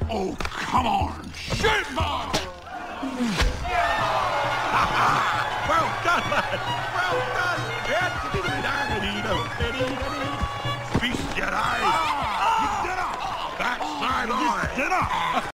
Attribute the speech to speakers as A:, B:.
A: Oh, come on. Shit, Mom!
B: Well done, lad. Well done.
A: Feast Jedi! Backside on!